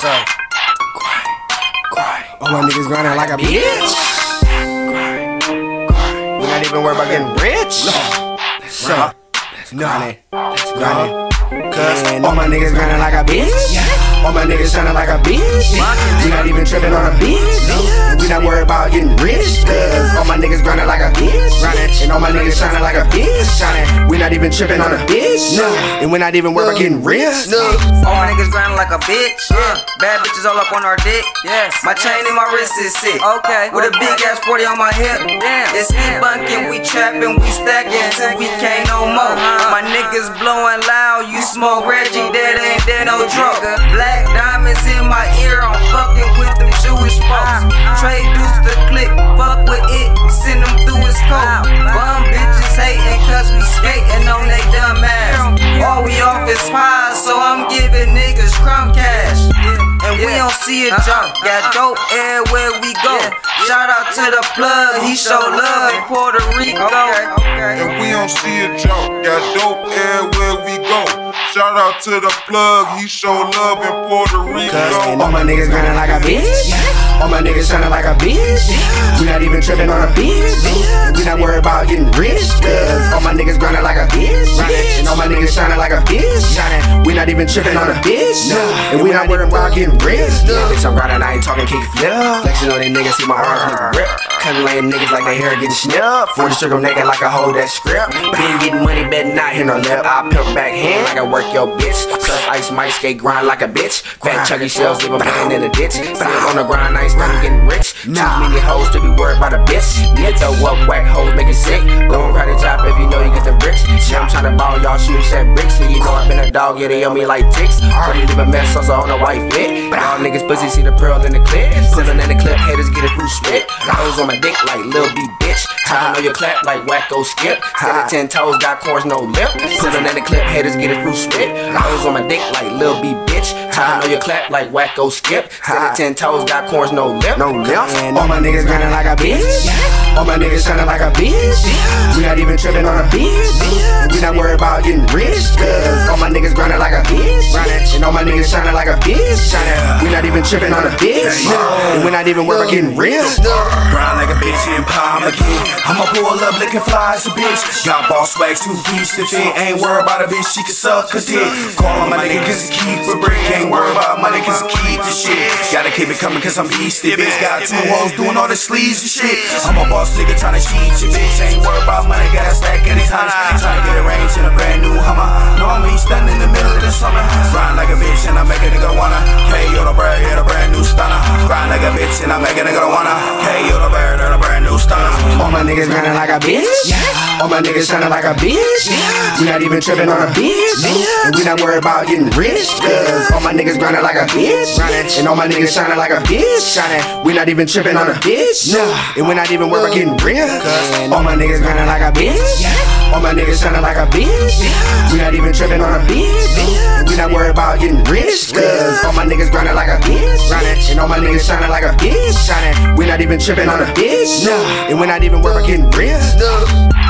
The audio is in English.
What's up? All my niggas grinding like a bitch. We not even worried about getting rich. Grinding. Cause all my niggas grinding like a bitch. All my niggas shining like a bitch. We not even tripping on a bitch. We not worried about getting rich. Cause all my niggas grinding like a bitch. And all my niggas shining like a bitch. We not even tripping on a bitch. And we not even worried about getting rich. All my niggas grinding like a bitch. Bad bitches all up on our dick. My chain in my wrist is sick. With a big ass 40 on my hip. It's bunking, we trapping, we stacking till we can't no more. My niggas blowing loud, you smoke Reggie, that ain't that no drug. Black diamonds in my ear, I'm fucking with them Jewish folks. Trade dudes to click, fuck with it, send them through his coat. Bum bitches hating cause we skating on they dumb ass. All we off is pies, so I'm giving niggas crumb cash. And we don't see a jump, got dope everywhere we go. Shout out to the plug, he show love in Puerto Rico. And we don't see a jump, got dope everywhere we go. Shout out to the plug, he show love in Puerto Rico. Cause all my niggas grinding like a bitch. All my niggas shining like a bitch. We not even tripping on a bitch. We not worried about getting rich. Cause all my niggas grinding like a bitch. And all my niggas shining like a bitch. We not even tripping on a bitch. And we not worried about getting rich. Bitch, I'm grinding, I ain't talking kick flip. Flexing on these niggas, see my arms nigga rip. Cutting lame niggas like their hair getting snipped. 40 strip them naked like a hoe that script. Been getting money, better not hit no lip. I pimp back hand like I work your bitch. Plus ice, might skate, grind like a bitch. Fat chuggy shells, leave them hanging in the ditch. Still on the grind, I ain't starting getting rich. Too many hoes to be worried about a bitch. Get the up, whack hoes, make it sick. Don't cry the job if you know you get the bricks. Yeah, I'm tryna ball, y'all shooting set bricks. And you know I've been a dog, yeah, they on me like ticks. Already leave a mess, also on a white fit. Y'all niggas pussy, see the pearl in the clip. Pulling in the clip, haters get it through spit. Hoes on my dick like Lil B bitch. I know your clap like Wacko Skip. Still at 10 toes, got corns, no lip. Pulling in the clip, haters get it through spit. Hoes on my dick like Lil B bitch. I know your clap like Wacko Skip. Still at 10 toes, got corns, no lip. And all my niggas grinding like a bitch. All my niggas shining like a bitch. We not even tripping on a bitch. We not worried about getting rich. Cause all my niggas grinding like a bitch. And all my niggas shining like a bitch. We not even tripping on a bitch. And we not even worried about getting rich. Grind like a bitch in palm again. I'ma pull up looking fly as a bitch. Got boss swag, 2 piece to fit. Ain't worried about a bitch, she can suck a dick. Call my niggas to keep a brick. Ain't worried about my niggas to keep the shit. Gotta keep it coming cause I'm beastie, bitch. Got 2 hoes doing all the sleeves and shit. I'm a boss nigga tryna cheat you, bitch. Ain't worried about money, got a stack of these hundreds. Tryna get a range in a brand new Hummer. Know me standing in the middle of the summer. Grind like a bitch and I make a nigga wanna KO the bird, get a brand new stunner. Grind like a bitch and I make a nigga wanna KO the bird, and a brand new stunner. All my niggas grinding like a bitch. All my niggas shining like a bitch. We not even tripping on a bitch. And we not worried about getting rich. Cause all my niggas grinding like a bitch. And all my niggas shining like a bitch. We not even tripping on a bitch. And we not even worried about getting rich. Cause all my niggas grinding like a bitch. All my niggas shining like a bitch. We not even tripping on a bitch. We not worried about getting rich. Cause all my niggas grinding like a bitch. And all my niggas shining like a bitch. We not even tripping on a bitch. And we not even worried about getting rich.